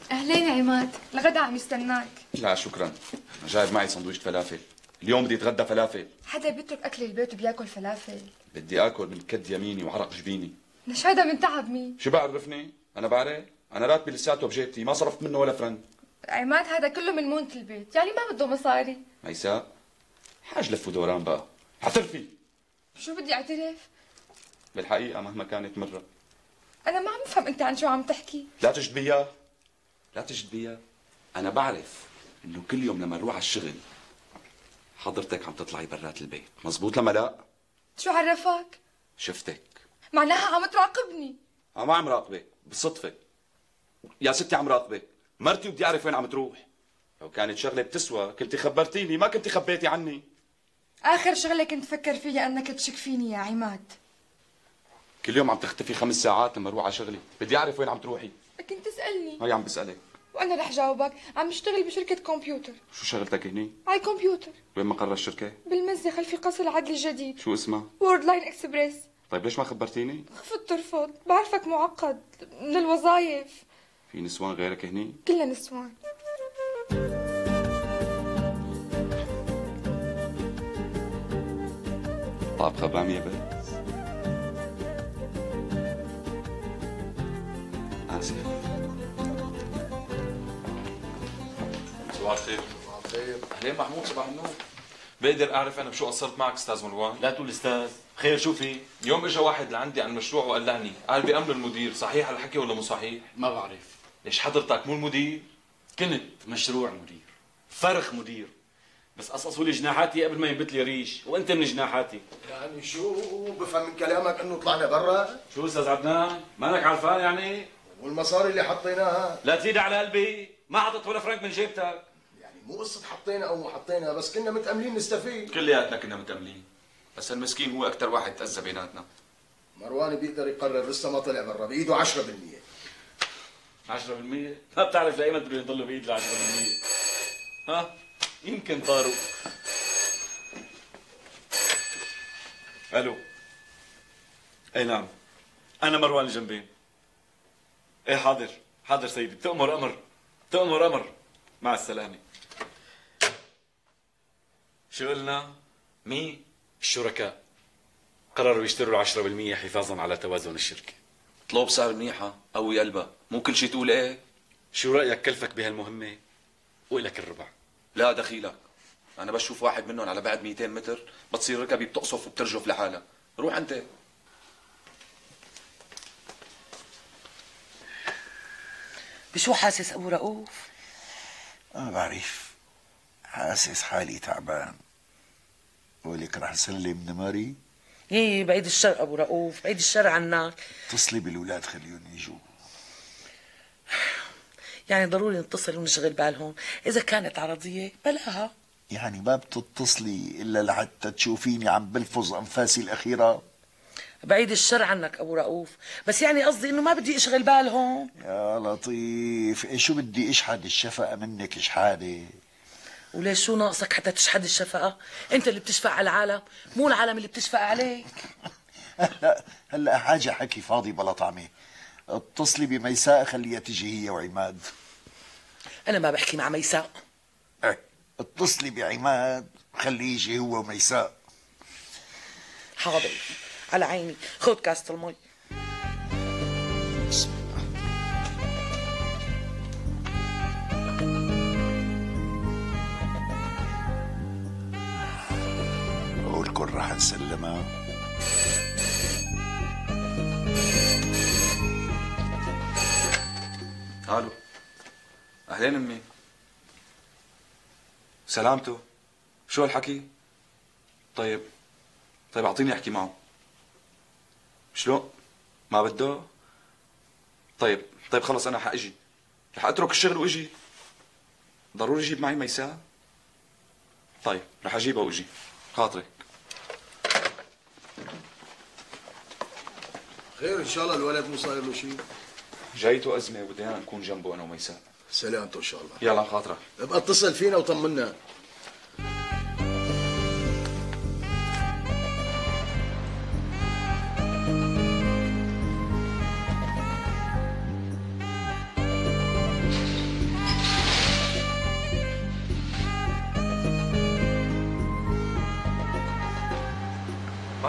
اهلين عماد، الغدا عم يستناك. لا شكرا، أنا جايب معي سندويشة فلافل. اليوم بدي اتغدى فلافل. حدا بيترك اكل البيت وبياكل فلافل؟ بدي اكل من كد يميني وعرق جبيني. ليش هذا من تعب مين؟ شو بعرفني؟ انا بعرف، انا راتبي لساته بجيبتي، ما صرفت منه ولا فرنك. عماد هذا كله من مونة البيت، يعني ما بده مصاري. ميساء حاج لف ودوران بقى، اعترفي. شو بدي اعترف؟ بالحقيقة مهما كانت مرة. انا ما عم بفهم انت عن شو عم تحكي. لا تجد بيا، لا تجد بيا. انا بعرف انه كل يوم لما نروح على الشغل حضرتك عم تطلعي برات البيت، مزبوط لما لا؟ شو عرفك؟ شفتك. معناها عم تراقبني. ما عم راقبك، بالصدفة. يا ستي عم راقبك، مرتي وبدي اعرف وين عم تروح. لو كانت شغلة بتسوى كنتي خبرتيني، ما كنتي خبيتي عني. اخر شغله كنت فكر فيها انك تشك فيني يا عماد. كل يوم عم تختفي 5 ساعات لما اروح على شغلي، بدي اعرف وين عم تروحي. كنت تسالني. هاي عم بسألك. وانا رح جاوبك، عم بشتغل بشركه كمبيوتر. شو شغلتك هني؟ على الكمبيوتر. وين مقر الشركة؟ بالمزة خلف قصر العدل الجديد. شو اسمها؟ وورد لاين اكسبريس. طيب ليش ما خبرتيني؟ خفت ترفض، بعرفك معقد من الوظايف. في نسوان غيرك هني؟ كلها نسوان. طابخة بامية بس؟ آسف. صباح الخير. صباح الخير. اهلين محمود، صباح النور. بقدر اعرف انا بشو قصرت معك استاذ مروان؟ لا تقول استاذ، خير شو في؟ يوم اجى واحد لعندي عن مشروع وقلعني، قال بأمر المدير، صحيح الحكي ولا مو صحيح؟ ما بعرف. ليش حضرتك مو المدير؟ كنت مشروع مدير، فرخ مدير، بس قصصوا لي جناحاتي قبل ما ينبت لي ريش، وانت من جناحاتي. يعني شو بفهم من كلامك انه طلعنا برا؟ شو استاذ عدنان؟ مالك عرفان يعني؟ والمصاري اللي حطيناها لا تزيد على قلبي، ما حطيت ولا فرنك من جيبتك. يعني مو قصة حطينا او ما حطينا، بس كنا متأملين نستفيد. كلياتنا كنا متأملين، بس المسكين هو أكثر واحد تأذى بيناتنا. مروان بيقدر يقرر، لسه ما طلع برا، بإيده 10%. 10%؟ ما بتعرف لايمت بده يضل بايد ال 10%. ها؟ يمكن طاروا. الو. اي نعم، انا مروان الجنبين. ايه حاضر، حاضر سيدي، تأمر امر، تأمر امر. مع السلامة. شو قلنا؟ مين؟ الشركاء قرروا يشتروا 10% حفاظا على توازن الشركة. طلب سعر منيحة، قوي قلبها، مو كل شيء تقول ايه. شو رأيك كلفك بهالمهمة؟ وإلك الربع. لا دخيلك، أنا بشوف واحد منهم على بعد 200 متر بتصير ركبي بتقصف وبترجف لحالها، روح أنت. بشو حاسس ابو رؤوف؟ ما بعرف، حاسس حالي تعبان. ولك رح سلم نمري. ايه بعيد الشر ابو رؤوف، بعيد الشر عنك. اتصلي بالولاد خليهم يجوا. يعني ضروري نتصل ونشغل بالهم، اذا كانت عرضيه بلاها. يعني ما بتتصلي الا لحتى تشوفيني عم بلفظ انفاسي الاخيره؟ بعيد الشر عنك ابو رؤوف، بس يعني قصدي انه ما بدي اشغل بالهم. يا لطيف، إيه شو بدي اشحد الشفقه منك شحاده؟ وليش شو ناقصك حتى تشحد الشفقه؟ انت اللي بتشفق على العالم، مو العالم اللي بتشفق عليك. هلا حاجه حكي فاضي بلا طعمه. اتصلي بميساء خليها تجي هي وعماد. انا ما بحكي مع ميساء. ايه اتصلي بعماد خليه يجي هو وميساء. حاضر على عيني، خذ كاسة المي. بسم الله. قولكن رح نسلمها. الو، اهلين امي. سلامته، شو هالحكي؟ طيب اعطيني احكي معه. شلون؟ ما بده؟ طيب خلص انا حاجي، رح اترك الشغل واجي. ضروري اجيب معي ميساء؟ طيب رح اجيبها واجي، خاطرك. خير ان شاء الله، الولد مو صاير له شيء. جايته ازمه وبدنا نكون جنبه انا وميساء. سلامته ان شاء الله. يلا خاطرك. ابقى اتصل فينا وطمنا.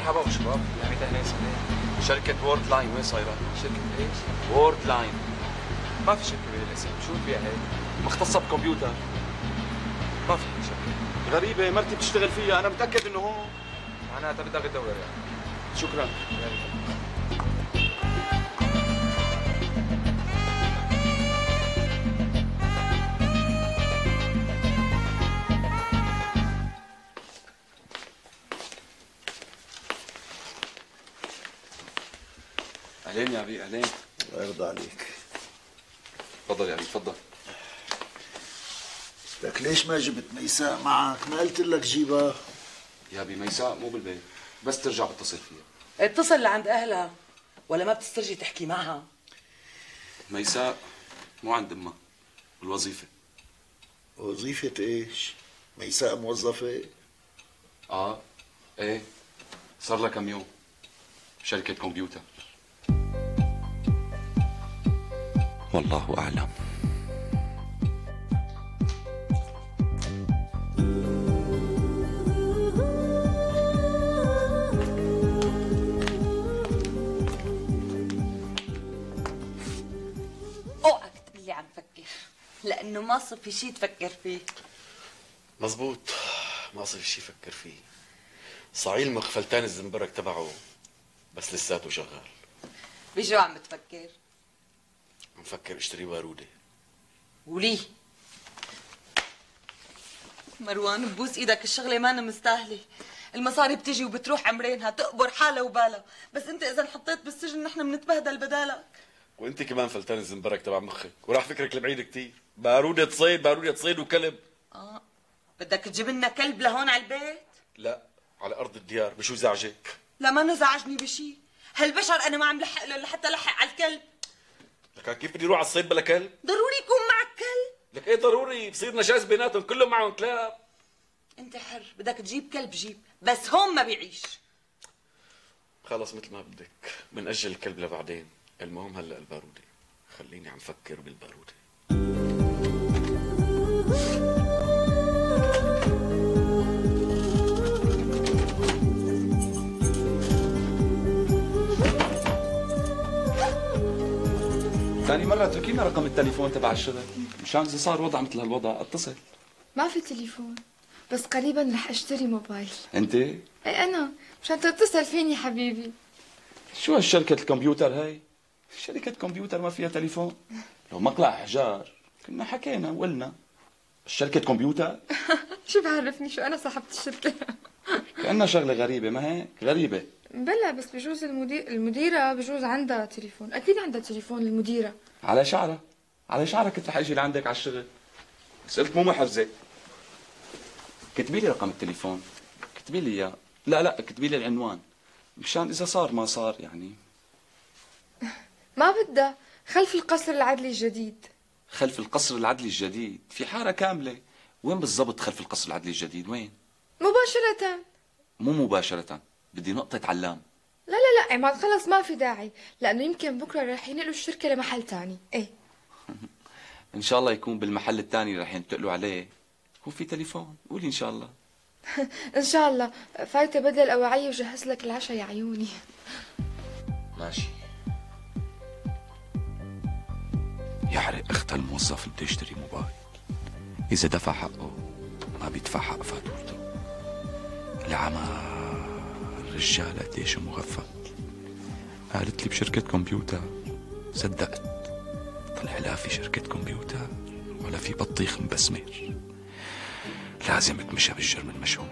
مرحبا ابو شباب. يعني اهلين وسهلين. شركة وورد لاين وين صايرة؟ شركة ايش؟ وورد لاين ما في شركة بالاسم، شو فيها هيك؟ مختصة بكمبيوتر. ما في شركة. غريبة، مرتي بتشتغل فيها، أنا متأكد إنه هون. معناتها بدك تدور يعني. شكرا. أهلين يا أبي، أهلين. الله يرضى عليك. تفضل يا أبي، تفضل. لك ليش ما جبت ميساء معك؟ ما قلت لك جيبها؟ يا أبي ميساء مو بالبيت، بس ترجع بتصل فيها. اتصل لعند اهلها ولا ما بتسترجي تحكي معها؟ ميساء مو عند أمها بالوظيفة. وظيفة ايش؟ ميساء موظفة؟ إيه، صار لها كم يوم شركة كمبيوتر. والله أعلم. اوعك تقول لي عم فكر، لانه ما صار في شيء تفكر فيه. مزبوط، ما صار في شيء فكر فيه. صعيل مغفلتان الزنبرك تبعه بس لساته شغال. بشو عم تفكر؟ عم فكر اشتري بارودة. وليه؟ مروان ببوس ايدك، الشغلة مانا مستاهلة. المصاري بتجي وبتروح عمرينها، تقبر حالها وبالها، بس انت اذا انحطيت بالسجن نحن بنتبهدل بدالك. وانت كمان فلتان الزنبرك تبع مخك، وراح فكرك لبعيد كتير. بارودة تصيد، بارودة تصيد وكلب. بدك تجيب لنا كلب لهون على البيت؟ لا، على ارض الديار. بشو زعجك؟ لا ما نزعجني بشي. هالبشر انا ما عم لحق له لحتى لحق على الكلب. لك كيف بدي اروح على الصيد بلا كلب؟ ضروري يكون معك كلب. لك ايه ضروري؟ بصير نشاز بيناتهم، كلهم معهم كلاب. انت حر، بدك تجيب كلب جيب، بس هون ما بيعيش. خلص مثل ما بدك، بنأجل الكلب لبعدين. المهم هلا البارودة، خليني عم فكر بالبارودة. ثاني مرة اتركينا رقم التليفون تبع الشغل، مشان إذا صار وضع مثل هالوضع اتصل. ما في تليفون، بس قريبا رح اشتري موبايل. أنت؟ اي انا، مشان تتصل فيني حبيبي. شو هالشركة الكمبيوتر هاي؟ شركة كمبيوتر ما فيها تليفون؟ لو مقلع حجار كنا حكينا وقلنا. شركة كمبيوتر؟ شو بعرفني شو انا صاحبة الشركة. كأنها شغلة غريبة، ما هيك؟ غريبة. بلا بس بجوز المديرة بجوز عندها تليفون، اكيد عندها تليفون المديرة. على شعرها، على شعرها كنت رح اجي لعندك على الشغل. بس قلت مو محفزة. كتبي لي رقم التليفون، كتبي لي اياه. لا كتبي لي العنوان، مشان إذا صار ما صار يعني. ما بدها، خلف القصر العدلي الجديد. خلف القصر العدلي الجديد؟ في حارة كاملة. وين بالضبط خلف القصر العدلي الجديد؟ وين؟ مباشرة. مو مباشرة، بدي نقطة علام. لا عماد خلص ما في داعي، لأنه يمكن بكرة راح ينقلوا الشركة لمحل تاني. ايه إن شاء الله يكون بالمحل الثاني راح ينتقلوا عليه. هو في تليفون؟ قولي إن شاء الله. إن شاء الله. فايتة بدل الأواعية وجهز لك العشاء يا عيوني. ماشي. يحرق اختها الموظف اللي بده يشتري موبايل. إذا دفع حقه ما بيدفع حق فاتورته. العمى الرجال قديش مغفل. قالت لي بشركة كمبيوتر، صدقت. طلع لا في شركة كمبيوتر ولا في بطيخ مبسمر. لازم اتمشى بالجرم المشهود.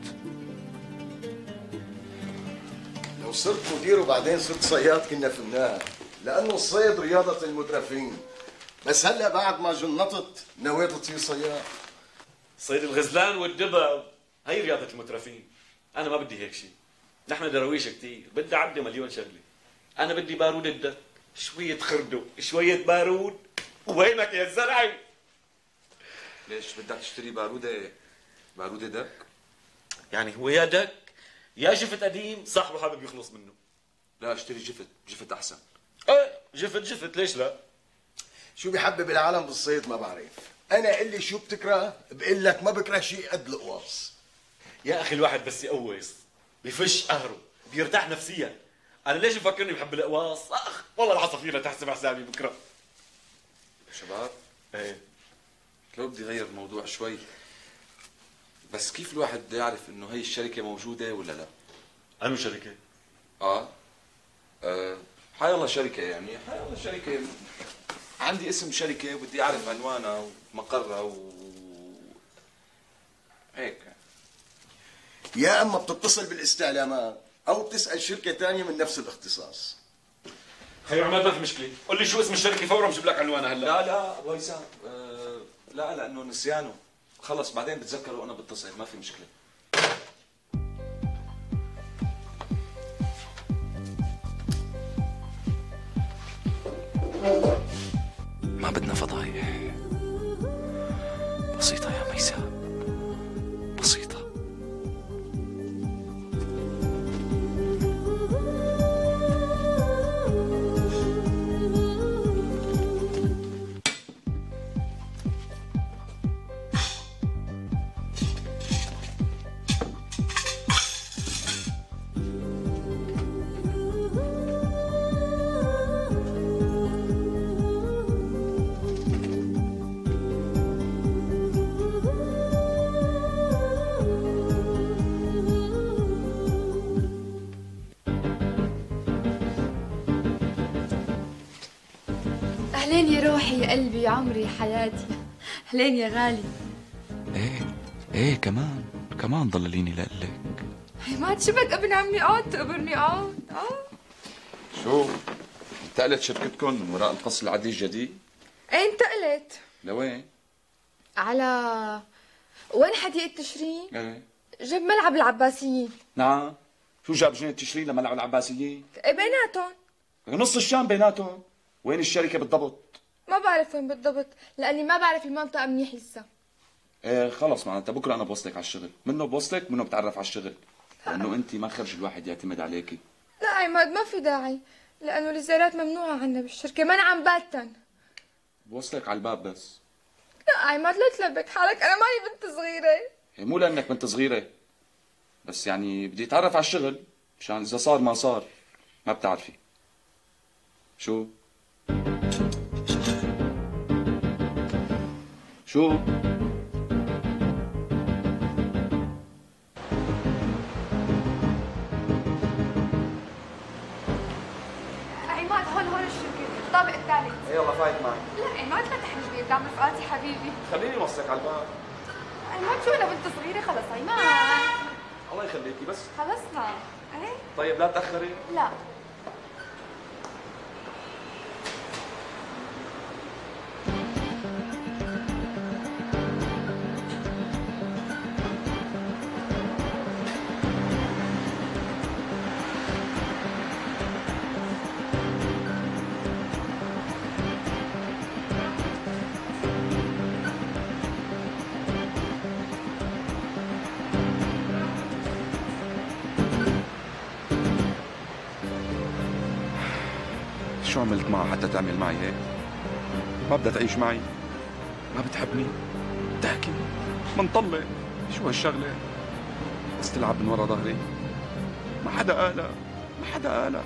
لو صرت مدير وبعدين صرت صياد كنا فهمناها، لأنه الصيد رياضة المترفين. بس هلا بعد ما جنطت نويت تصير صياد. صيد الغزلان والدبب هي رياضة المترفين. أنا ما بدي هيك شيء. نحن درويش كتير، بدي عدي مليون شغلة. أنا بدي بارود الدك، شوية خردو، شوية بارود، وينك يا الزرعي؟ ليش بدك تشتري بارودة دك؟ يعني هو يا دك يا جفت قديم صاحبه حابب يخلص منه. لا اشتري جفت أحسن. ايه جفت ليش لا؟ شو بيحبب العالم بالصيد ما بعرف. أنا قل لي شو بتكره، بقول لك ما بكره شيء قد القواص. يا أخي الواحد بس يقوص بفش قهره، بيرتاح نفسيا. انا ليش مفكرني بحب القواص؟ اخ والله العصافير تحسب حسابي بكره. شباب ايه لو بدي غير الموضوع شوي، بس كيف الواحد بده يعرف انه هي الشركة موجودة ولا لا؟ انو شركه؟ حي الله شركة، يعني حي الله شركة، عندي اسم شركة وبدي اعرف عنوانها ومقرها هيك. يا اما بتتصل بالاستعلامات او بتسال شركه ثانيه من نفس الاختصاص. خير عماد ما في مشكله، قل لي شو اسم الشركه فورا بجيب لك عنوانها هلا. لا ابو هيثم، لا لانه نسيانه، خلص بعدين بتذكره وانا بتصل، ما في مشكله. ما بدنا فضايح، بسيطة يا ميساء، بسيطة. أهلين يا روحي يا قلبي يا عمري يا حياتي. أهلين يا غالي. ايه كمان ضلليني لقلك. عماد شو بك ابن عمي؟ قعد تقبرني قعد. شو انتقلت شركتكم من وراء القصر العادي الجديد؟ ايه انتقلت. لوين؟ على وين حديقة تشرين؟ ايه جنب ملعب العباسيين. نعم. شو جاب جنة تشرين لملعب العباسيين؟ ايه بيناتهم. نص الشام بيناتهم. وين الشركة بالضبط؟ ما بعرف وين بالضبط لاني ما بعرف المنطقة منيح لسه. ايه خلص معناتها بكره انا بوصلك على الشغل، منه بوصلك منه بتعرف على الشغل، لانه انت ما خرج الواحد يعتمد عليكي. لا عماد ما في داعي، لانه الزيارات ممنوعة عنا بالشركة منعا باتا. بوصلك على الباب بس. لا عماد لا تلبك حالك، انا ماني بنت صغيرة. هي مو لانك بنت صغيرة، بس يعني بدي اتعرف على الشغل مشان اذا صار ما صار ما بتعرفي. شو؟ عماد هون الشركة الطابق الثالث. يلا فايت معي. لا عماد لا تحرجني قدام رفقاتي حبيبي. خليني اوصلك على الباب. عماد شو انا بنت صغيرة خلص عماد. الله يخليكي بس. خلصنا. ايه؟ طيب لا تاخري. لا. شو عملت معها حتى تعمل معي هيك؟ ما بدها تعيش معي؟ ما بتحبني؟ بتحكي؟ منطلق؟ شو هالشغلة؟ بس تلعب من ورا ظهري؟ ما حدا قالها، ما حدا قالها.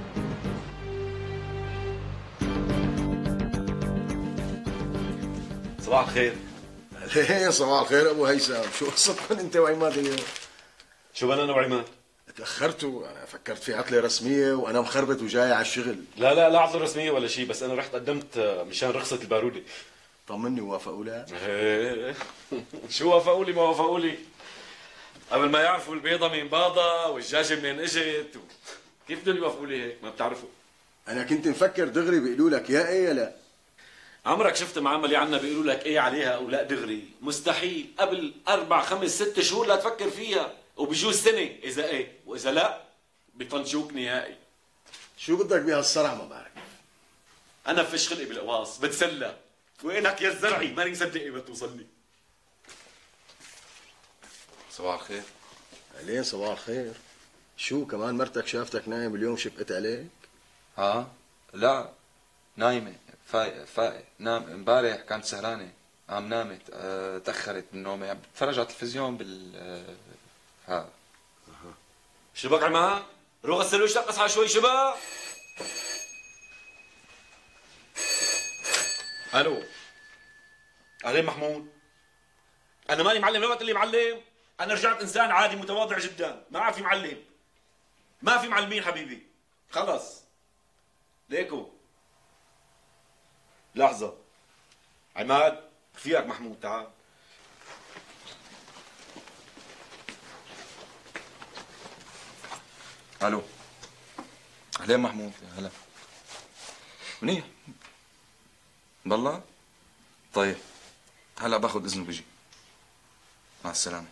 صباح الخير. ايه صباح الخير ابو هيثم، شو قصتكم انت وعماد اليوم؟ شو بدنا انا وعماد؟ تاخرتوا، انا فكرت في عطله رسميه وانا مخربط وجاي على الشغل. لا عطله رسميه ولا شيء، بس انا رحت قدمت مشان رخصه البارودة. طمني وافقوا لك؟ ايه شو وافقوا لي ما وافقوا لي؟ قبل ما يعرفوا البيضة من باضة والدجاجة منين اجت كيف بدهم يوافقوا لي هيك؟ ما بتعرفوا. انا كنت مفكر دغري بيقولوا لك يا ايه يا لا. عمرك شفت معاملة عنا بيقولوا لك ايه عليها او لا دغري؟ مستحيل، قبل 4 5 6 شهور لا تفكر فيها، وبجوز سنة اذا ايه، واذا لا بيطنشوك نهائي. شو بدك بهالصرع ما بعرف. انا فيش خلقي بالقواص، بتسلى. وينك يا الزرعي؟ ماني مصدق ايه بتوصلني. صباح الخير. عليه صباح الخير. شو كمان مرتك شافتك نايم اليوم شقت عليك؟ لا نايمة، فايق نام. امبارح كانت سهرانة، قام نامت، تأخرت من نومي، عم بتفرج على التلفزيون بال شو بك عماد؟ روح غسل وشك اصحى شوي شباب. الو. اهلين محمود. انا ماني معلم، ليه ما تقول لي معلم؟ انا رجعت انسان عادي متواضع جدا، ما عاد في معلم. ما في معلمين حبيبي. خلص. ليكو. لحظة. عماد رفيقك محمود تعال. الو. اهلين محمود. هلا. منيح. بالله؟ طيب. هلا باخذ اذن وبجي. مع السلامة.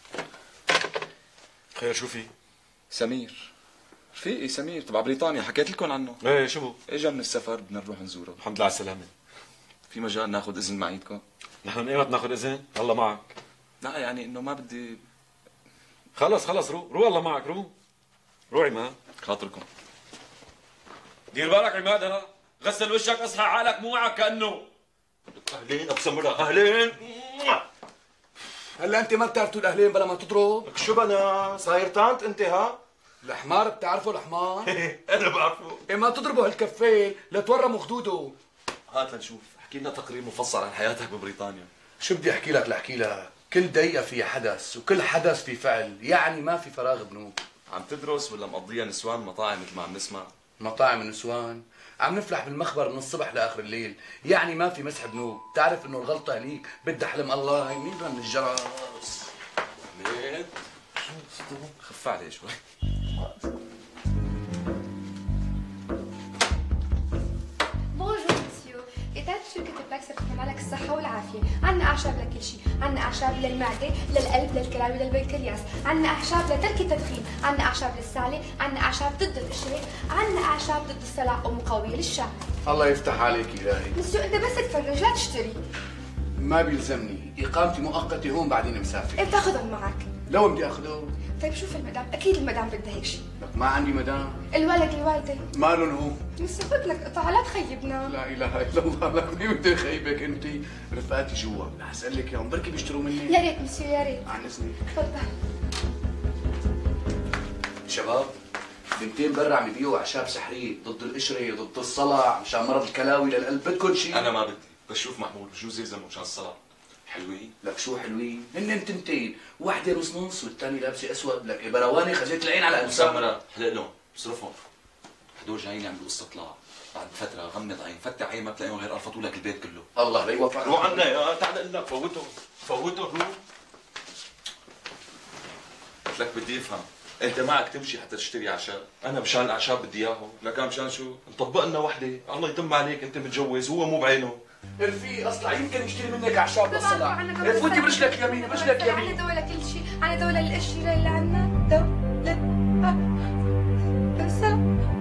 خير شو في؟ سمير. رفيقي سمير تبع بريطانيا، حكيت لكم عنه. ايه شو هو؟ اجا من السفر، بدنا نروح نزوره. الحمد لله على السلامة. في مجال ناخذ اذن مع ايدكم؟ نحن من ايمت ناخذ اذن؟ الله معك. لا يعني انه ما بدي. خلص روح الله معك روح. روح عماد. خاطركم. دير بالك عماد ها. غسل وشك اصحى عقلك مو معك كانه. اهلين ابو سمرة اهلين. هلا انت ما بتعرف تقول اهلين بلا ما تضرب؟ شو بنا صاير طانت انت ها؟ الحمار بتعرفه الحمار؟ انا بعرفه. ايه ما تضربه هالكفين لتورموا خدوده. هات لنشوف، احكي لنا تقرير مفصل عن حياتك ببريطانيا. شو بدي احكي لك؟ كل دقيقة في حدث وكل حدث في فعل، يعني ما في فراغ بنوب. عم تدرس ولا مقضيها نسوان مطاعم مثل ما عم نسمع؟ مطاعم النسوان، عم نفلح بالمخبر من الصبح لاخر الليل، يعني ما في مسح بنوب، تعرف انه الغلطة هنيك بدها حلم الله. مين رن الجرس؟ حميد خف عليه شوي. بونجور مسيو، إذاعة شركة بلاكس بتتمنى لك الصحة والعافية. عنا أعشاب لكل شيء، عنا أعشاب للمعدة، للقلب، للكلاوي، للبنكرياس، عنا أعشاب لترك التدخين، عنا أعشاب للسعلة، عنا أعشاب ضد القشرة، عنا أعشاب ضد الصلع ومقوية للشعر. الله يفتح عليك إلهي. مسيو أنت بس تفرج لا تشتري. ما بيلزمني، إقامتي مؤقتة هون بعدين مسافر. إيه بتاخذهم معك. لو بدي أخذه؟ طيب شوف المدام، أكيد المدام بدها هيك شيء. لك ما عندي مدام. الولد الوالدة. مالن هو؟ مسيو خذ لك قطعة لا تخيبنا. لا اله الا الله، لك مين بدي خيبك انت؟ رفقاتي جوا، رح اسالك اياهم بركي بيشتروا مني. يا ريت مسيو يا ريت. عن اذنك. تفضل. شباب بنتين برا عم يبيعوا اعشاب سحريه ضد القشره ضد الصلع مشان مرض الكلاوي للقلب، بدكم شيء؟ انا ما بدي، بس شوف محمود بجوز يلزموا مشان الصلاه. حلوين؟ لك شو حلوين؟ هن تنتين، واحدة نص نص والثانية لابسة اسود، لك برواني خزيت العين على انسان. مسمرة حلق لهم، بصرفهم. هدول جايين يعملوا قصة طلاق، بعد فترة غمض عين، فتح عين ما تلاقيهم غير قرفطوا لك البيت كله. الله لا يوفقك. روح عنا يا تعال اقول لك فوتهم روح. قلت لك بدي افهم، انت معك تمشي حتى تشتري اعشاب؟ انا مشان الاعشاب بدي اياهم. لك مشان شو؟ نطبق لنا وحده، الله يتم عليك انت متجوز هو مو بعينه. الفي اصلا يمكن يشتري منك اعشاب للصلع. فوتي برجلك يمين برجلك يمين. عنا دواء لكل شيء، عنا دواء للقشرة اللي عنا، دواء بس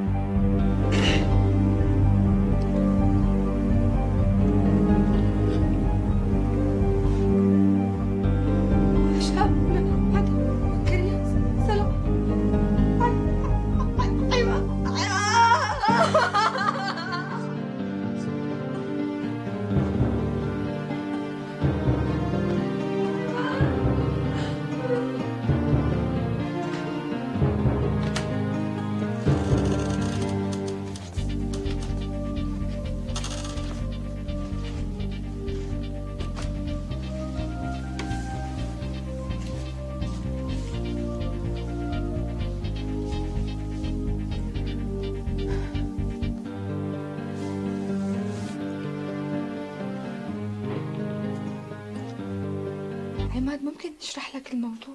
عماد ممكن نشرح لك الموضوع؟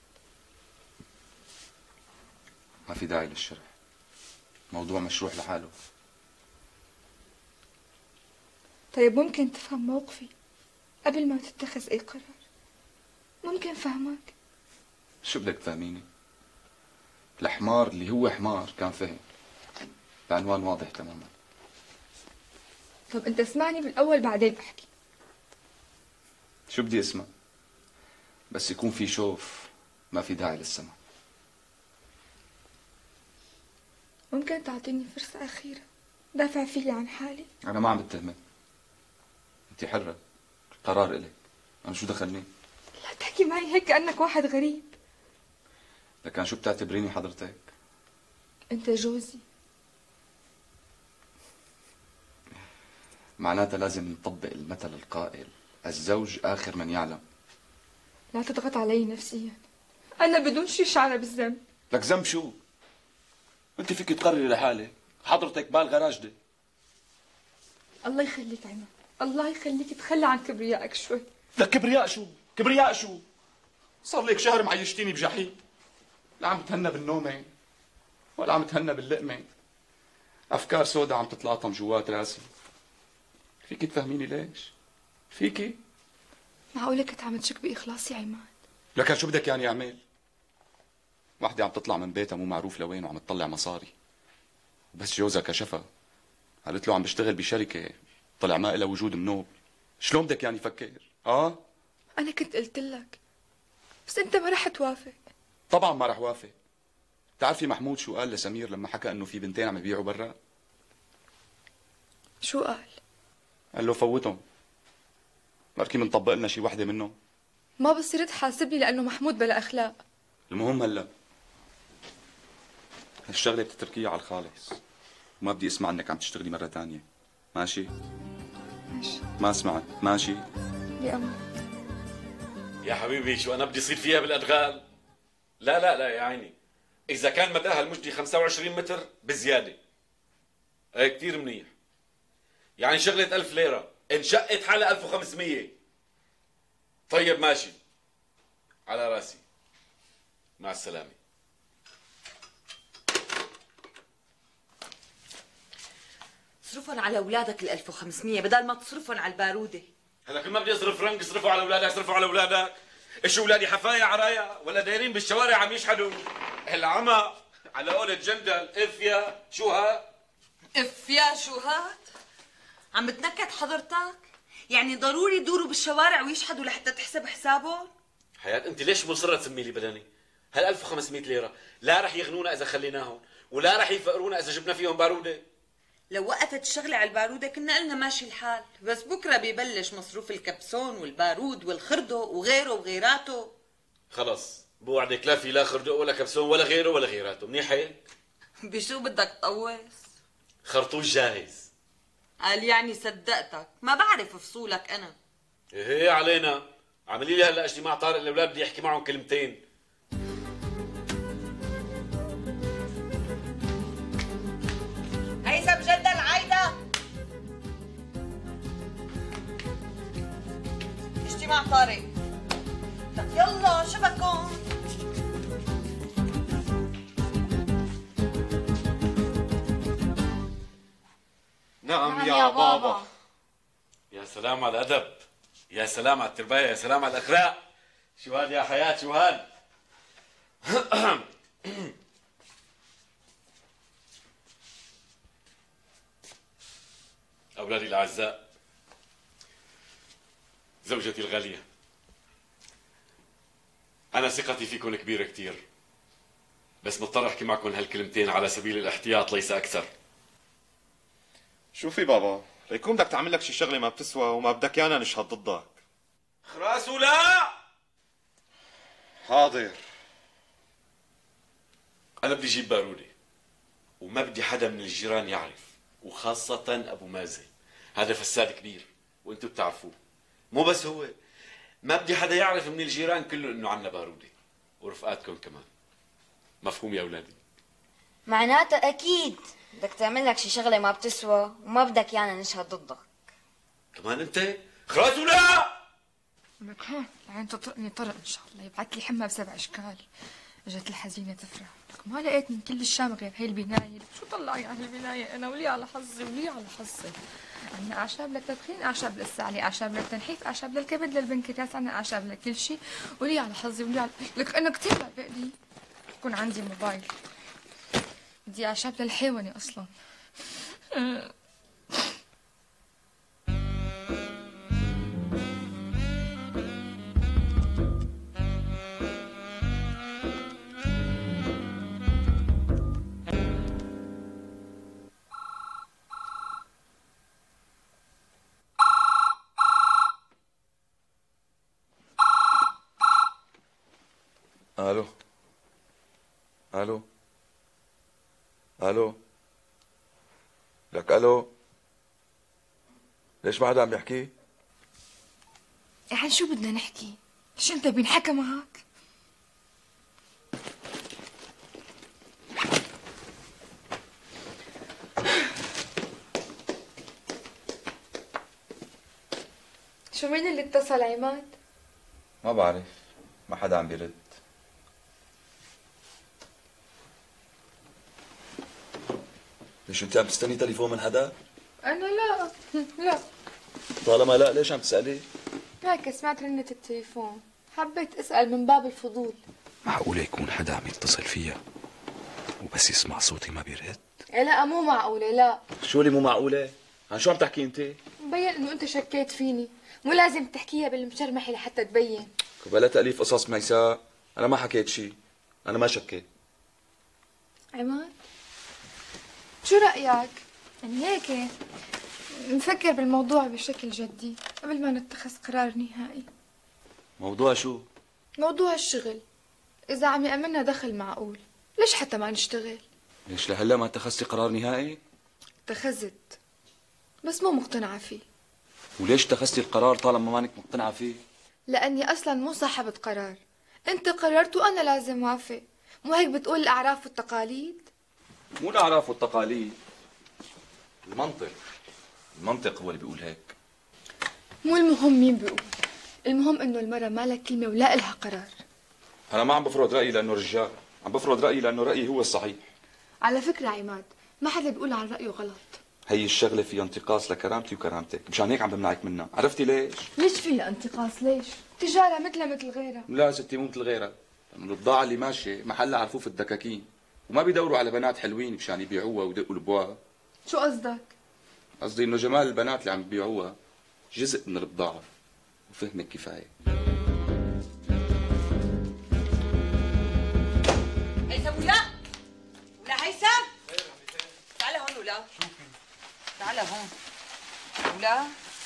ما في داعي للشرح، موضوع مشروح لحاله. طيب ممكن تفهم موقفي قبل ما تتخذ أي قرار؟ ممكن فهمك؟ شو بدك تفهميني؟ الحمار اللي هو حمار كان فهم. العنوان واضح تماما. طب أنت اسمعني بالأول بعدين أحكي. شو بدي اسمع؟ بس يكون في شوف، ما في داعي للسمع. ممكن تعطيني فرصة أخيرة دافع فيي عن حالي؟ أنا ما عم بتهمك، أنت حرة، القرار إلك، أنا شو دخلني؟ لا تحكي معي هيك كأنك واحد غريب. لكن شو بتعتبريني حضرتك؟ انت جوزي. معناتها لازم نطبق المثل القائل: الزوج آخر من يعلم. لا تضغط علي نفسيا، انا بدون شي شعره بالذنب. لك ذنب شو؟ انت فيك تقرري لحالك، حضرتك بالغراجدة. الله يخليك عماد، الله يخليك تخلى عن كبريائك شوي. لك كبرياء شو؟ كبرياء شو؟ صار لك شهر معيشتيني بجحيم، لا عم تهنى بالنومة ولا عم تهنى باللقمة. أفكار سودا عم تتلاطم جوات راسي. فيك تفهميني ليش؟ فيكي؟ معقولة كنت عم تشك بإخلاصي عماد؟ لكن شو بدك يعني أعمل؟ وحدة عم تطلع من بيتها مو معروف لوين وعم تطلع مصاري، بس جوزها كشفها، قالت له عم بشتغل بشركة طلع ما إلها وجود منوب. شلون بدك يعني فكر؟ أنا كنت قلت لك، بس أنت ما رح توافق. طبعا ما رح وافق. بتعرفي محمود شو قال لسمير لما حكى انه في بنتين عم يبيعوا برا؟ شو قال؟ قال له فوتهم، بركي منطبق لنا شي وحده منهم. ما بصير تحاسبني لأنه محمود بلا أخلاق. المهم هلا هالشغله بتتركيها على الخالص، وما بدي اسمع انك عم تشتغلي مره ثانيه، ماشي؟ ماشي. ما سمعت، ماشي؟ يا أمي. يا حبيبي شو انا بدي صير فيها بالادغال؟ لا لا لا يا عيني، اذا كان مداها المجدي 25 متر بزياده هي كثير منيح. يعني شغله 1000 ليره انشقت حالها 1500. طيب ماشي، على راسي، مع السلامه. اصرفهم على اولادك ال 1500 بدل ما تصرفهم على الباروده. هلا كل ما بدي اصرف فرنك اصرفه على اولادك، اصرفه على اولادك. ايش اولادي حفايا عرايا ولا دايرين بالشوارع عم يشحدوا؟ العمى على قولة جندل اف يا شو ها؟ اف يا شو هاد؟ عم بتنكد حضرتك؟ يعني ضروري يدوروا بالشوارع ويشحدوا لحتى تحسب حسابهم؟ حياة انت ليش مصرة تسمي لي بدني؟ هال 1500 ليرة لا رح يغنونا اذا خليناهم، ولا رح يفقرونا اذا جبنا فيهم باروده. لو وقفت الشغلة على البارودة كنا قلنا ماشي الحال، بس بكره بيبلش مصروف الكبسون والبارود والخردو وغيره وغيراته. خلص بوعدك لا في لا خردق ولا كبسون ولا غيره ولا غيراته، منيح هيك؟ بشو بدك تقوس؟ خرطوش جاهز. قال يعني صدقتك، ما بعرف فصولك انا. ايه علينا، عملي لي هلا اجتماع طارئ الاولاد بدي احكي معهم كلمتين. هيثم جدل عايدة اجتماع طارئ. لك يلا شبكون. نعم يا بابا. يا سلام على الادب، يا سلام على التربيه، يا سلام على الاخلاق. شو هاد يا حياة، شو هاد؟ أولادي الأعزاء، زوجتي الغالية، أنا ثقتي فيكم كبيرة كتير، بس مضطر أحكي معكم هالكلمتين على سبيل الاحتياط ليس أكثر. شوفي بابا، ليكون بدك تعمل لك شي شغله ما بتسوى وما بدك يانا نشهد ضدك. خراس ولا حاضر. أنا بدي أجيب بارودة، وما بدي حدا من الجيران يعرف، وخاصة أبو مازن، هذا فساد كبير وأنتم بتعرفوه. مو بس هو، ما بدي حدا يعرف من الجيران كله إنه عنا بارودة، ورفقاتكم كمان. مفهوم يا أولادي؟ معناته أكيد بدك تعمل لك شي شغلة ما بتسوى وما بدك يانا نشهد ضدك. كمان أنت؟ خلاص ولا؟ لك هون لعين تطرقني طرق إن شاء الله، يبعث لي حمى ب7 أشكال. اجت الحزينة تفرح، لك ما لقيت من كل الشام غير هي البناية. شو طلع يعني البناية أنا ولي على حظي ولي على حظي. عنا أعشاب للتدخين، أعشاب للسعلي، أعشاب للتنحيف، أعشاب للكبد، للبنكرياس، عنا أعشاب لكل شيء ولي على حظي ولي على لك. أنا كثير بقلي يكون عندي موبايل. بدي أعشاب للحيواني أصلا. الو الو، الو لك الو، ليش ما حدا عم يحكي؟ عن شو بدنا نحكي؟ شو انت بينحكى معك؟ شو مين اللي اتصل عماد؟ ما بعرف، ما حدا عم بيرد. ليش انت عم تستني تليفون من حدا؟ انا لا لا، طالما لا ليش عم تسألي؟ هيك سمعت رنة التليفون، حبيت اسأل من باب الفضول. معقولة يكون حدا عم يتصل فيها وبس يسمع صوتي ما بيرد؟ لا مو معقولة، لا. شو اللي مو معقولة؟ عن شو عم تحكي انت؟ مبين انه انت شكيت فيني، مو لازم تحكيها بالمشرمحي لحتى تبين. بلا تأليف قصص ميساء، أنا ما حكيت شيء، أنا ما شكيت. عماد شو رأيك؟ يعني هيك نفكر بالموضوع بشكل جدي قبل ما نتخذ قرار نهائي. موضوع شو؟ موضوع الشغل، إذا عم يأمننا دخل معقول، ليش حتى ما نشتغل؟ ليش لهلا ما اتخذتي قرار نهائي؟ اتخذت بس مو مقتنعة فيه. وليش اتخذتي القرار طالما مانك مقتنعة فيه؟ لأني أصلا مو صاحبة قرار، أنت قررت وأنا لازم وافق، مو هيك بتقول الأعراف والتقاليد؟ مو الأعراف والتقاليد، المنطق هو اللي بيقول هيك. مو المهم مين بيقول، المهم إنه المرة ما لها كلمة ولا إلها قرار. أنا ما عم بفرض رأيي لأنه رجال، عم بفرض رأيي لأنه رأيي هو الصحيح. على فكرة عماد، ما حدا بيقول عن رأيه غلط. هي الشغلة فيها انتقاص لكرامتي وكرامتك، مشان هيك عم بمنعك منها، عرفتي ليش؟ ليش فيها انتقاص؟ ليش؟ تجارة مثلها مثل غيرها. لا ستي مو مثل غيرها، لأنه البضاعة اللي ماشية محلها على رفوف الدكاكين، وما بيدوروا على بنات حلوين مشان يبيعوها ويدقوا الابواب. شو قصدك؟ قصدي انه جمال البنات اللي عم يبيعوها جزء من البضاعة، وفهمك كفاية. هيثم ولا هيثم، تعال هون ولا تعال هون ولا.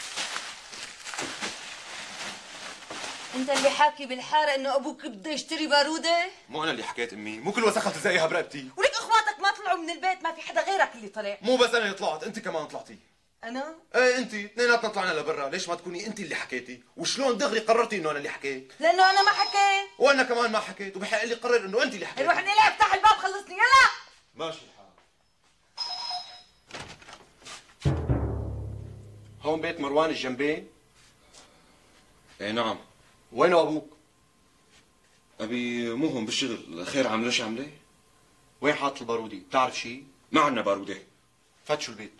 انت اللي حاكي بالحاره انه ابوك بده يشتري باروده؟ مو انا اللي حكيت امي، مو كل وسخه تزقيها برقبتي. ولك اخواتك ما طلعوا من البيت، ما في حدا غيرك اللي طلع. مو بس انا اللي طلعت، انت كمان طلعتي. انا؟ ايه انت، اثنيناتنا طلعنا لبرا، ليش ما تكوني انت اللي حكيتي؟ وشلون دغري قررتي انه انا اللي حكيت؟ لانه انا ما حكيت. وانا كمان ما حكيت، وبحق لي قرر انه انت اللي حكيتي. روح لي افتح الباب خلصني يلا. ماشي الحال. هون بيت مروان الجنبين؟ ايه نعم. وينه ابوك؟ ابي مو هون بالشغل، خير عامله شو عامله؟ وين حاط البارودي؟ بتعرف شيء؟ ما عندنا بارودة. فتشوا البيت.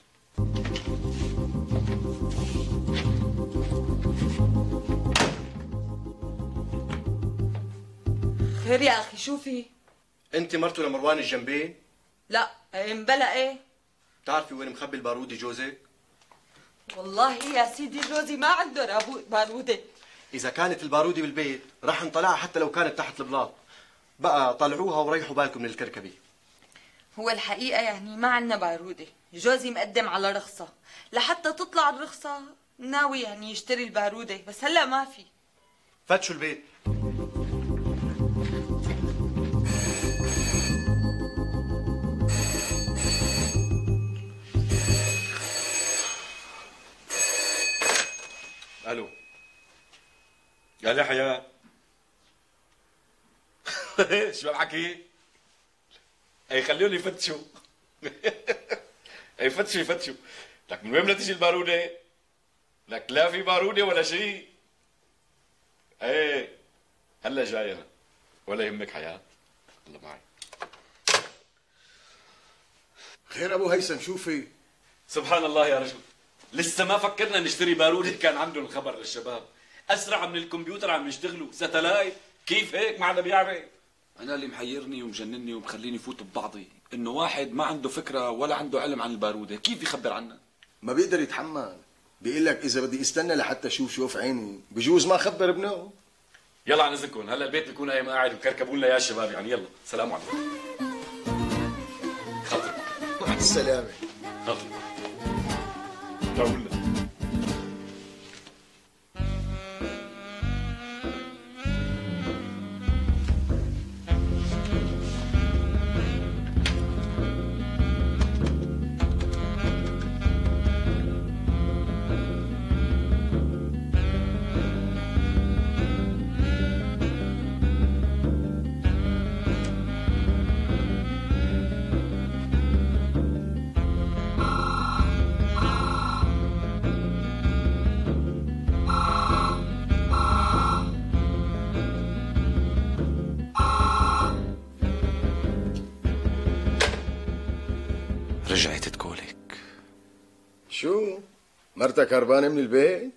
خير يا اخي شو في؟ انت مرته لمروان الجنبين؟ لا مبلا ايه؟ بتعرفي وين مخبي البارودي جوزك؟ والله يا سيدي جوزي ما عنده باروده. إذا كانت البارودة بالبيت رح نطلعها حتى لو كانت تحت البلاط. بقى طلعوها وريحوا بالكم من الكركبة. هو الحقيقة يعني ما عنا باروده، جوزي مقدم على رخصة، لحتى تطلع الرخصة ناوي يعني يشتري البارودة، بس هلا ما في. فتشوا البيت. الو. قال لي حياة. شو الحكي؟ اي خليهم يفتشوا. اي يفتشوا. لك من وين بدها تيجي البارودة؟ لك لا في بارودة ولا شيء. ايه هلا جاي انا. ولا يهمك حياة. الله معي. خير ابو هيثم شو في؟ سبحان الله يا رجل، لسه ما فكرنا نشتري بارودة كان عندهم الخبر للشباب. اسرع من الكمبيوتر عم يشتغلوا ساتلايت. كيف هيك ما حدا بيعرف؟ انا اللي محيرني ومجنني ومخليني فوت ببعضي انه واحد ما عنده فكره ولا عنده علم عن الباروده، كيف يخبر عنها؟ ما بيقدر يتحمل، بيقول لك اذا بدي استنى لحتى اشوف شوف عيني بجوز ما خبر ابنه. يلا عن اذنكم، هلا البيت بيكون قايم قاعد وكركبوا لنا يا شباب يعني. يلا سلام عليكم. خطر. مع السلامه. خطر. تعال. شو؟ مرتك هربانة من البيت؟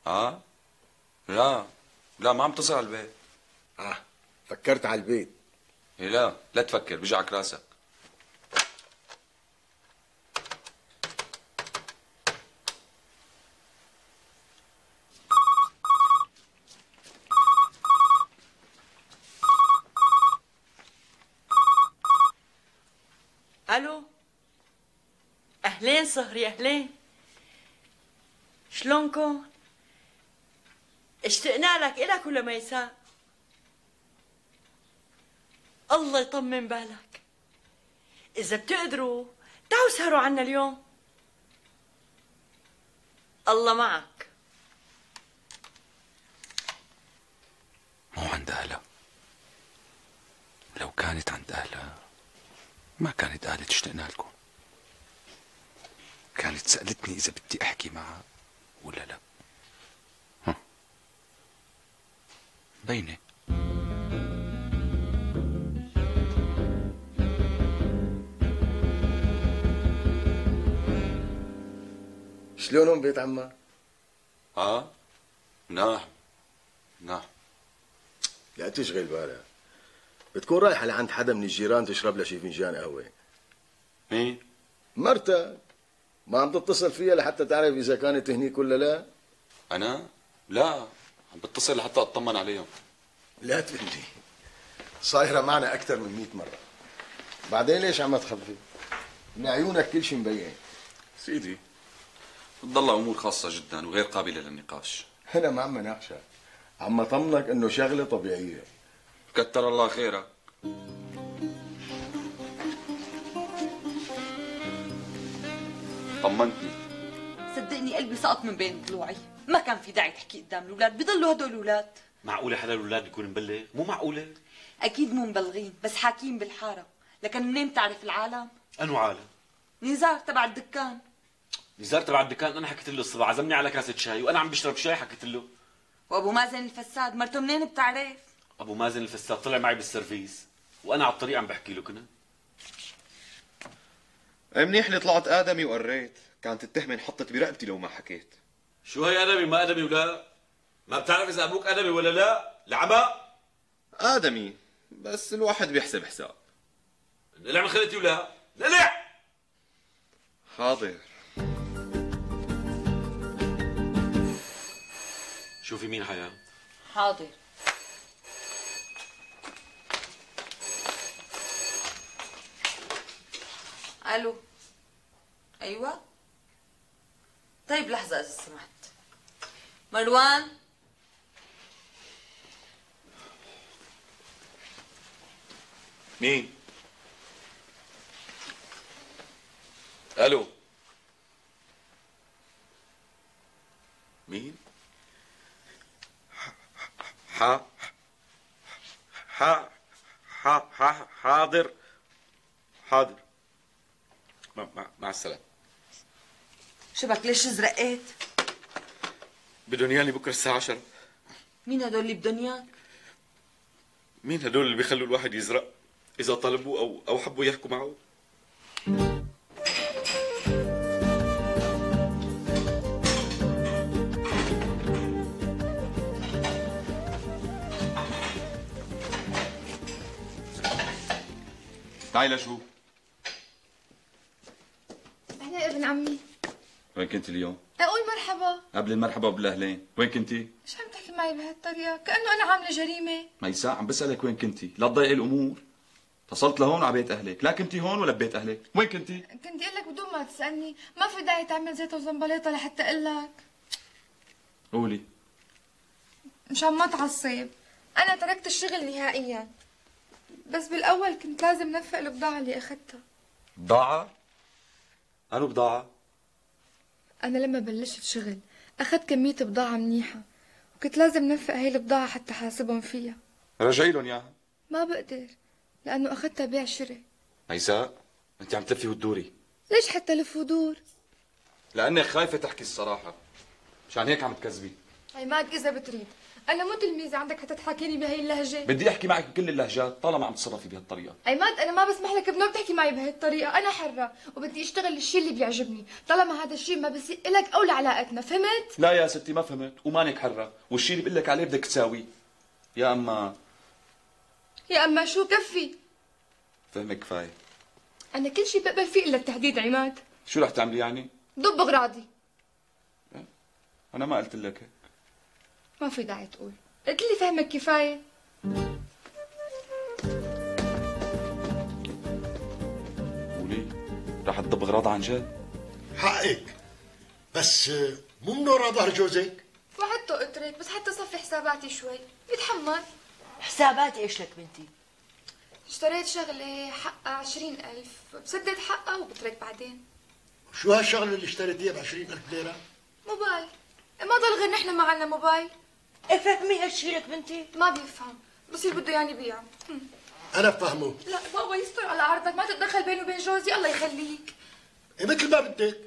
لا ما عم تصل على البيت. فكرت على البيت. إيه لا تفكر، بيجعك راسك. الو، اهلين صهري، اهلين، شلونكم؟ اشتقنا لك، الك ولا ميساء؟ الله يطمن بالك. اذا بتقدروا تعوا سهروا عنا اليوم. الله معك. مو عند اهلها. لو كانت عند اهلها ما كانت قالت اشتقنا لكم، كانت سألتني إذا بدي أحكي معها ولا لا. بينة. شلونهم بيت عمك؟ مناح. لا تشغل بالك، بتكون رايحة لعند حدا من الجيران تشرب لها شي فنجان قهوة. مين؟ مرتك. ما عم تتصل فيها لحتى تعرف إذا كانت هنيك ولا لا؟ أنا؟ لا، عم بتصل لحتى أطمن عليهم. لا تقلي، صايرة معنا أكثر من 100 مرة. بعدين ليش عم تخبي؟ من عيونك كل شي مبين. سيدي بتضلها أمور خاصة جدا وغير قابلة للنقاش. أنا ما عم ناقشك، عم طمنك إنه شغلة طبيعية. كتر الله خيرك. طمنتني. صدقني قلبي سقط من بين ضلوعي، ما كان في داعي تحكي قدام الاولاد، بضلوا هدول الاولاد. معقولة حدا الاولاد يكون مبلغ؟ مو معقولة. اكيد مو مبلغين، بس حاكين بالحاره. لكن منين بتعرف العالم؟ انو عالم؟ نزار تبع الدكان. نزار تبع الدكان انا حكيت له الصبح، عزمني على كاسة شاي وانا عم بشرب شاي حكيت له. وابو مازن الفساد مرته منين بتعرف؟ ابو مازن الفساد طلع معي بالسيرفيس وانا على الطريق عم بحكي له كنا. منيح اللي طلعت ادمي وقريت، كانت التهمه انحطت برقبتي لو ما حكيت. شو هي ادمي ما ادمي ولا؟ ما بتعرف اذا ابوك ادمي ولا لا؟ لعبة؟ ادمي، بس الواحد بيحسب حساب. نلع من خلتي ولا؟ نلع! حاضر. شوفي مين حياة. حاضر. الو. ايوه. طيب لحظة اذا سمحت. مروان. مين؟ الو. مين؟ حاضر. مع السلامة. شبك ليش زرقيت؟ بدهم ياني بكره الساعة 10. مين هدول اللي بدهم اياك؟ مين هدول اللي بيخلوا الواحد يزرق إذا طلبوا أو حبوا يحكوا معه؟ تعي لشو؟ أهلا ابن عمي. وين كنت اليوم؟ أقول مرحبا. قبل المرحبا وبالاهلين، وين كنتي؟ شو عم تحكي معي بهالطريقة؟ كأنه أنا عاملة جريمة. ميساء عم بسألك وين كنتي، لا تضيعي الأمور. اتصلت لهون على بيت أهلك، لا كنتي هون ولا ببيت أهلك، وين كنتي؟ كنت أقول لك بدون ما تسألني، ما في داعي تعمل زيت وزنبليطة لحتى أقول لك. قولي. مشان ما تعصب، أنا تركت الشغل نهائيا. بس بالأول كنت لازم نفق البضاعة اللي أخذتها. بضاعة؟ أنو بضاعة؟ أنا لما بلشت شغل أخذت كمية بضاعة منيحة، وكنت لازم نفق هاي البضاعة حتى حاسبهم فيها. رجعي لهم إياها. ما بقدر، لأنه أخذتها بيع شراء. ميساء، أنت عم تلفي وتدوري. ليش حتى لف ودور؟ لأنك خايفة تحكي الصراحة، مشان هيك عم تكذبي. عماد اذا بتريد انا مو تلميذه عندك حتى تحاكيني بهي اللهجه. بدي احكي معك بكل اللهجات طالما عم تتصرفي بهالطريقه. عماد انا ما بسمح لك بنوب تحكي معي بهي الطريقه، انا حره وبدي اشتغل الشيء اللي بيعجبني طالما هذا الشيء ما بيسيء لك او لعلاقتنا، فهمت؟ لا يا ستي ما فهمت ومانك حره، والشيء اللي بقول لك عليه بدك تساويه. يا اما شو كفي؟ فهمك كفايه. انا كل شيء بقبل فيه الا التهديد عماد. شو رح تعملي يعني؟ ضب اغراضي. انا ما قلت لك هيك. ما في داعي تقول، قلت لي فهمك كفايه. قولي رح تضب اغراض عن جد؟ حقك، بس مو من ورا ظهر جوزك. وحتى اترك بس حتى صفي حساباتي شوي، يتحمل. حساباتي ايش لك بنتي؟ اشتريت شغله حقها 20,000، بسدد حقها وبترك بعدين. شو هالشغله اللي اشتريتيها ب 20,000 ليره؟ موبايل، ما ضل غير نحن ما عنا موبايل. ايه فهمي هالشي لك بنتي؟ ما بيفهم، بصير بده يعني بيعه. انا بفهمه. لا بابا يستر على عرضك، ما تتدخل بيني وبين جوزي الله يخليك. إيه مثل ما بدك.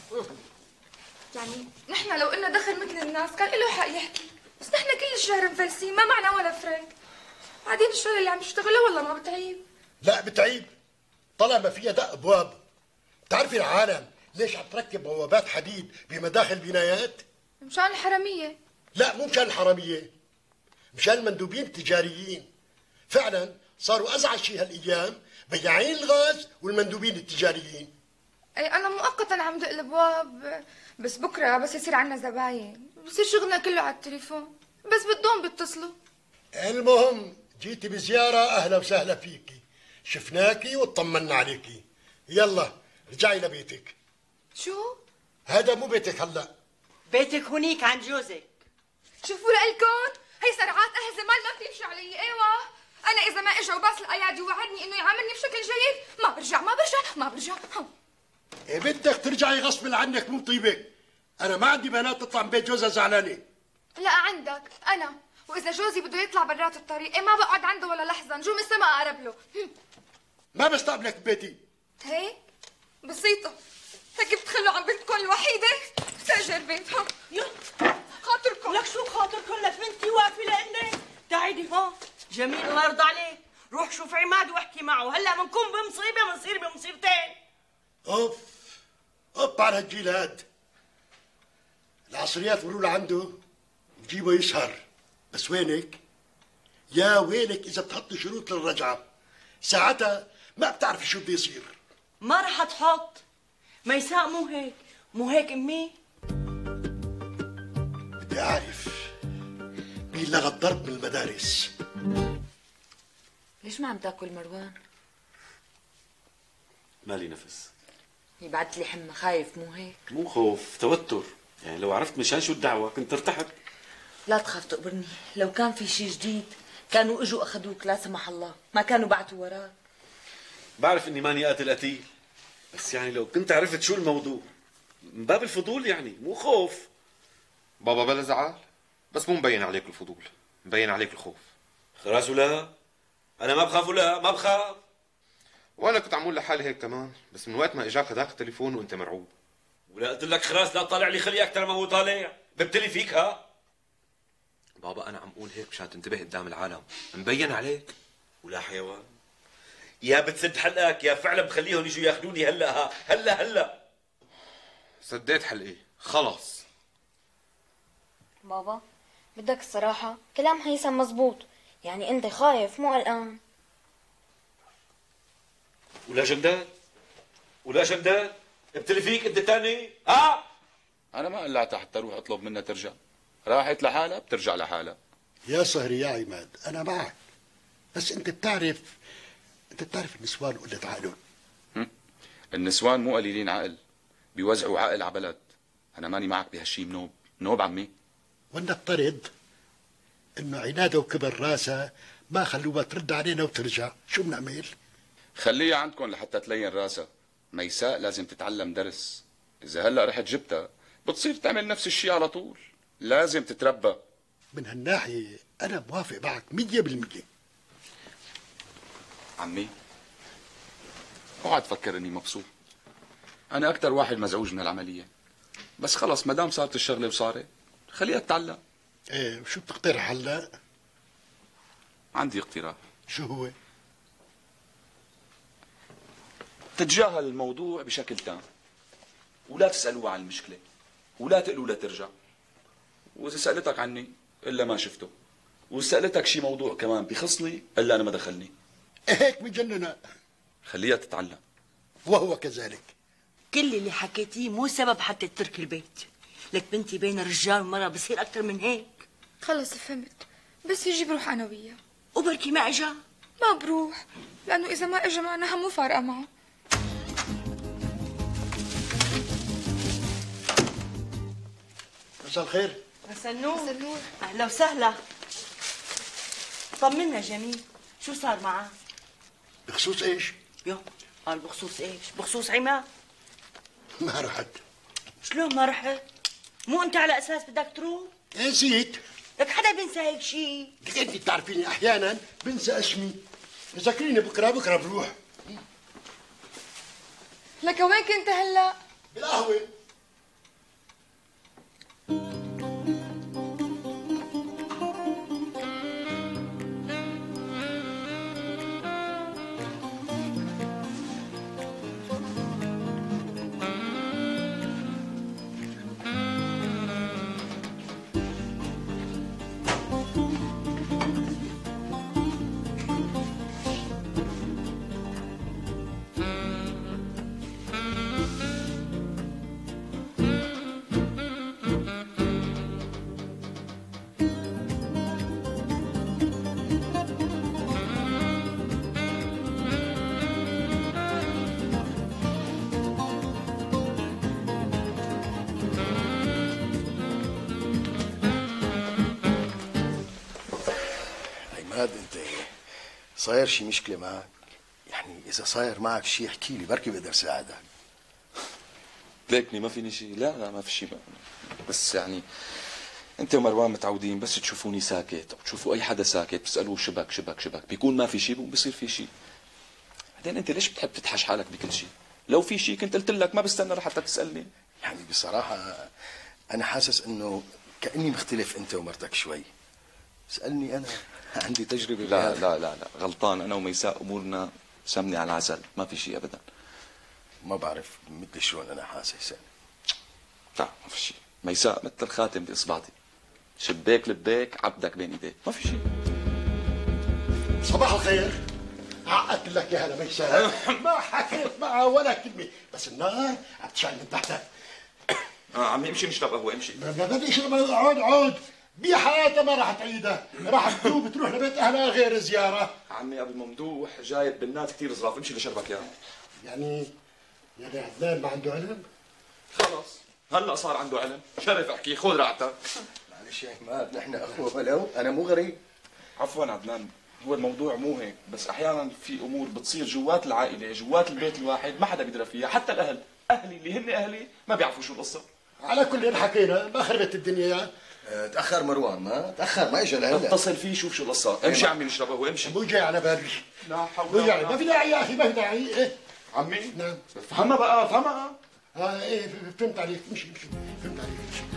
يعني نحن لو قلنا دخل مثل الناس كان له حق يحكي، بس نحن كل الشهر مفلسين ما معنا ولا فرنك. بعدين الشغله اللي عم يشتغلها والله ما بتعيب. لا بتعيب طالما فيها دق ابواب. بتعرفي العالم ليش عم تركب بوابات حديد بمداخل بنايات؟ مشان الحراميه. لا مو مشان الحراميه، مشان المندوبين التجاريين. فعلا صاروا ازعج شيء هالايام بياعين الغاز والمندوبين التجاريين. اي انا مؤقتا عم دق الابواب، بس بكره بس يصير عنا زباين بصير شغلنا كله على التليفون، بس بدهم بيتصلوا. المهم جيتي بزياره اهلا وسهلا فيكي، شفناكي وطمنا عليكي. يلا رجعي لبيتك. شو؟ هذا مو بيتك هلا، بيتك هونيك عند جوزك. شوفوا لإلكن هي سرعات اهل زمان ما بتمشي علي. ايوه انا اذا ما اجى وباس الايادي ووعدني انه يعاملني بشكل جيد ما برجع. إيه بدك ترجعي غصب عنك مو طيبك. انا ما عندي بنات تطلع من بيت جوزها زعلانه. لا عندك انا، واذا جوزي بده يطلع برات الطريق ما بقعد عنده ولا لحظه، نجوم السما اقرب له. ما بستقبلك ببيتي. هيك بسيطه، هيك بتخلوا عن بنتكم الوحيده سجل بيتها. خاطركم. لك شو خاطركم لك بنتي واقفه لانك؟ تعيدي هون. جميل الله يرضى عليك، روح شوف عماد واحكي معه، هلا بنكون بمصيبه بنصير بمصيبتين. اوف على هالجيل هاد. العصريات مروا لعنده بجيبه يسهر، بس وينك؟ يا ويلك اذا بتحطي شروط للرجعه، ساعتها ما بتعرفي شو بده يصير. ما رح تحط ميساء، مو هيك امي. بدي اعرف مين لغى الضرب من المدارس. ليش ما عم تاكل مروان؟ مالي نفس. يبعت لي حمى، خايف مو هيك؟ مو خوف، توتر. يعني لو عرفت مشان شو الدعوة كنت ارتحت. لا تخاف تقبرني، لو كان في شيء جديد كانوا اجوا اخذوك لا سمح الله، ما كانوا بعتوا وراك. بعرف اني ماني قاتل قتيل، بس يعني لو كنت عرفت شو الموضوع من باب الفضول يعني مو خوف. بابا بلا زعل، بس مو مبين عليك الفضول، مبين عليك الخوف. خلاص ولا انا ما بخاف ولا ما بخاف. وانا كنت عمول لحالي هيك كمان، بس من وقت ما اجاك هداك التليفون وانت مرعوب. ولا قلت لك خلاص لا تطالع لي خلي اكثر ما هو طالع، ببتلي فيك ها. بابا انا عم اقول هيك مشان تنتبه قدام العالم، مبين عليك. ولا حيوان، يا بتسد حلقك يا فعلا بخليهم يجوا ياخذوني هلا ها، هلا سديت حلقي خلص. بابا بدك الصراحة كلام هيثم مزبوط، يعني انت خايف مو قلقان. ولا جندال ابتلي فيك انت تاني ها. انا ما قلعتها حتى اروح اطلب منها ترجع، راحت لحالها بترجع لحالها. يا صهري يا عماد انا معك، بس انت بتعرف النسوان قلة عقلهم. النسوان مو قليلين عقل، بيوزعوا عقل على بلد. انا ماني معك بهالشي منوب عمي. ونفترض انه عنادها وكبر راسها ما خلوها ترد علينا وترجع، شو بنعمل؟ خليها عندكم لحتى تلين راسها. ميساء لازم تتعلم درس، اذا هلا رحت جبتها بتصير تعمل نفس الشيء على طول، لازم تتربى. من هالناحية انا موافق معك 100%. عمي اوعى تفكر اني مبسوط، انا اكثر واحد مزعوج من العمليه، بس خلص ما دام صارت الشغله وصارت خليها تتعلم. ايه شو بتقترح هلا؟ عندي اقتراح. شو هو؟ تتجاهل الموضوع بشكل تام، ولا تسألوه عن المشكلة، ولا تقلوا لا ترجع. وإذا سألتك عني إلا ما شفته، وسألتك شي موضوع كمان بخصني إلا أنا ما دخلني. هيك بجننا. خليها تتعلم. وهو كذلك. كل اللي حكيتيه مو سبب حتى تترك البيت. لك بنتي بين الرجال والمرأة بصير أكتر من هيك. خلص فهمت، بس يجي بروح أنا وياه. وبركي ما إجا؟ ما بروح، لأنه إذا ما إجا معناها مو فارقة معه. مساء الخير. مساء النور. أهلا وسهلا. طمنا جميل، شو صار معاه؟ بخصوص ايش؟ يو قال بخصوص ايش؟ بخصوص عماد. ما رحت. شلون ما رحت؟ مو انت على اساس بدك تروح؟ نسيت. لك حدا بينسى هيك شيء؟ لك انت بتعرفيني احيانا بنسى اسمي. ذكريني بكره بروح. لك وين كنت هلا؟ بالقهوة. عماد انت صاير شي مشكلة معك؟ يعني إذا صاير معك شي احكي لي بركي بقدر ساعدك. ليكني ما فيني شيء. لا ما في شيء بقى. بس يعني انت ومروان متعودين بس تشوفوني ساكت او تشوفوا اي حدا ساكت بتسالوه شبك بيكون ما في شيء بيصير في شيء. بعدين انت ليش بتحب تتحش حالك بكل شيء؟ لو في شيء كنت قلت لك ما بستنى لحتى تسالني. يعني بصراحة أنا حاسس إنه كأني مختلف أنت ومرتك شوي. اسألني أنا، عندي تجربة. لا غلطان. أنا وميساء أمورنا سمني على العسل، ما في شيء أبدا. ما بعرف مثل شلون أنا حاسس يعني. لا ما في شيء. ميساء مثل الخاتم بإصبعتي، شباك لباك عبدك بين إيديك، ما في شيء. صباح الخير. عقدت لك يا هلا ميساء. ما حكيت معها ولا كلمة، بس النار عم تشعل من تحتها. عمي امشي نشرب قهوة امشي. بدي اشرب. عود بحياتها ما راح تعيدها، راح تدوب تروح لبيت اهلها غير زياره. عمي ابو ممدوح جايب بنات كثير ظراف، امشي لشربك اياها. يعني عدنان ما عنده علم؟ خلص هلا صار عنده علم، شرف احكي خذ راحتك. معلش يا عماد نحن اخوه ولو انا مو غريب. عفوا عدنان، هو الموضوع مو هيك، بس احيانا في امور بتصير جوات العائله جوات البيت الواحد ما حدا بيدرى فيها، حتى الاهل، اهلي اللي هن اهلي ما بيعرفوا شو القصه. على كل حكينا ما خربت الدنيا. تاخر مروان، ما تاخر ما اجى لهلا. اتصل فيه شوف شو القصه. امشي عمي نشرب قهوه امشي. مو جاي على بالي. لا حول مو جاي، ما في داعي يا اخي ما في داعي. ايه عمي نعم فهمها بقى فهمها. ايه فهمت عليك. امشي فهمت عليك.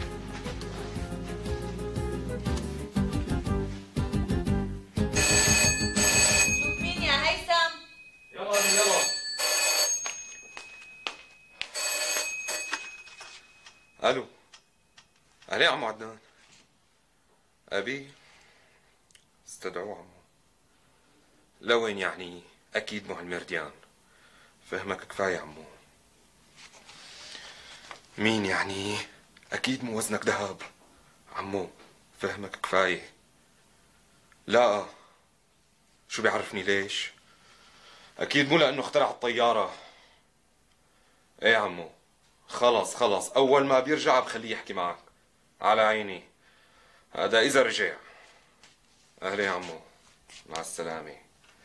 شوف مين يا هيثم. يلا الو. اهلا يا عمو عدنان. ابي استدعوه عمو. لوين يعني؟ اكيد مو هالمرديان. فهمك كفايه عمو. مين يعني؟ اكيد مو وزنك ذهب عمو. فهمك كفايه. لا شو بيعرفني ليش؟ اكيد مو لانه اخترع الطياره. ايه عمو خلص اول ما بيرجع بخليه يحكي معك. على عيني. هذا اذا رجع. اهلا يا عمو مع السلامه.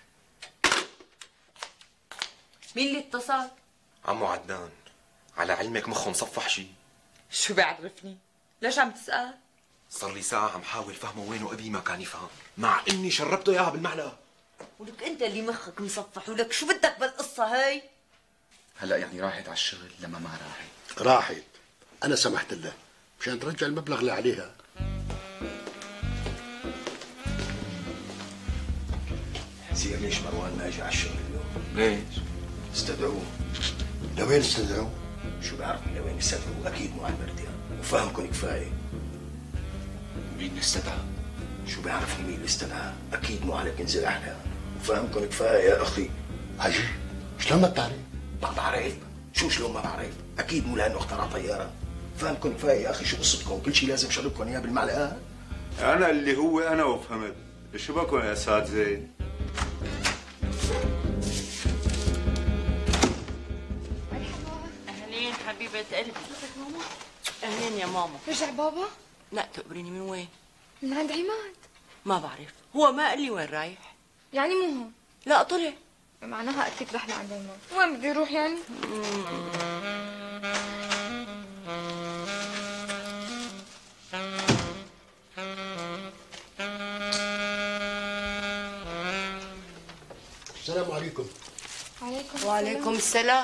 مين اللي اتصل؟ عمو عدنان. على علمك مخه مصفح شي. شو بيعرفني؟ ليش عم تسأل؟ صار لي ساعة عم حاول فهمه وين وأبي ما كان يفهم، مع إني شربته إياها بالمعلقة. ولك أنت اللي مخك مصفح، ولك شو بدك بالقصة هاي؟ هلا يعني راحت على الشغل لما ما راحت؟ راحت. أنا سمحت لها مشان ترجع المبلغ اللي عليها. زين ليش مروان ما اجى على الشغل اليوم؟ ليش؟ استدعوه. لوين استدعوه؟ شو بعرفني لوين استدعوه؟ اكيد مو على البرديان، وفهمكم كفايه. مين استدعى؟ شو بعرفني مين اللي استدعاه؟ اكيد مو على كنز الاحلام، وفهمكم كفايه يا اخي. عجيب، شلون ما بتعرف؟ ما بعرف، شو شلون ما بعرف؟ اكيد مو لانه اخترع طياره. فهمكم كفايه يا اخي، شو قصتكم؟ كل شيء لازم شربكم اياه بالمعلقه؟ انا اللي هو انا وفهمت، شو بكون يا اساتذه؟ اهلين حبيبه قلبي. اهلين يا ماما. رجع بابا؟ لا تقبريني، من وين؟ من عند عماد. ما بعرف، هو ما قال لي وين رايح. يعني مو هون؟ لا طلع. معناها اكيد رح لعند عماد. وين بدي اروح يعني؟ السلام عليكم. وعليكم السلام.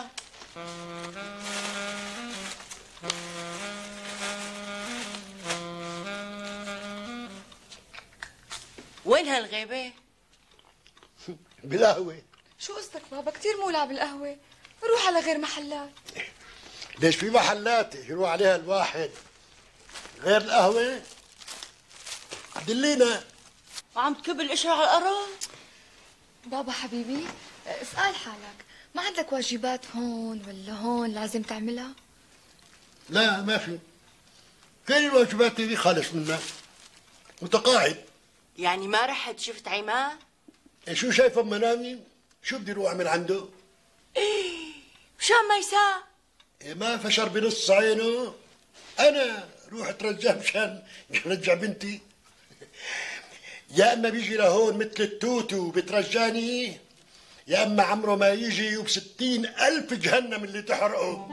وين هالغيبة؟ بالقهوة. شو قصدك بابا؟ كثير مولع بالقهوة، روح على غير محلات. ليش في محلات يروح عليها الواحد غير القهوة؟ دلينا. وعم تكب القشرة على الأرض. بابا حبيبي، اسأل حالك، ما عندك واجبات هون ولا هون لازم تعملها؟ لا ما في، كل الواجبات دي خالص منها، متقاعد. يعني ما رحت شفت عماد؟ شو شايفه بمنامي؟ شو بدي اروح اعمل عنده؟ مشان ما يساء. ما فشر بنص عينه. انا روح اترجاه مشان يرجع بنتي. يا اما بيجي لهون مثل التوتو بترجاني، يا اما عمره ما يجي وب60,000 جهنم اللي تحرقه.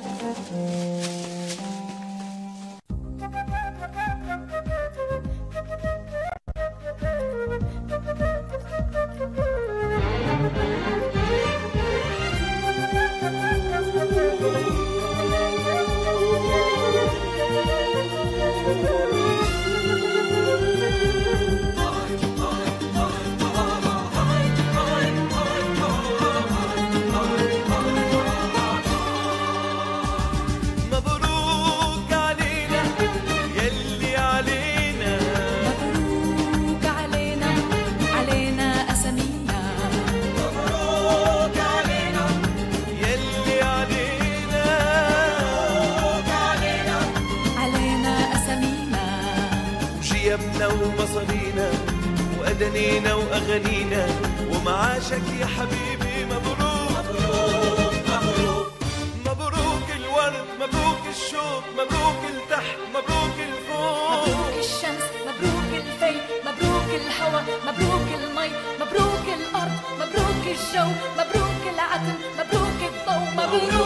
ومصارينا وأدنينا وأغانينا ومعاشك يا حبيبي. مبروك مبروك مبروك مبروك الورد، مبروك الشوق، مبروك التحت، مبروك الفوق، مبروك الشمس، مبروك الفيل، مبروك الهوى، مبروك المي، مبروك الأرض، مبروك الجو، مبروك العدل، مبروك الضوء، مبروك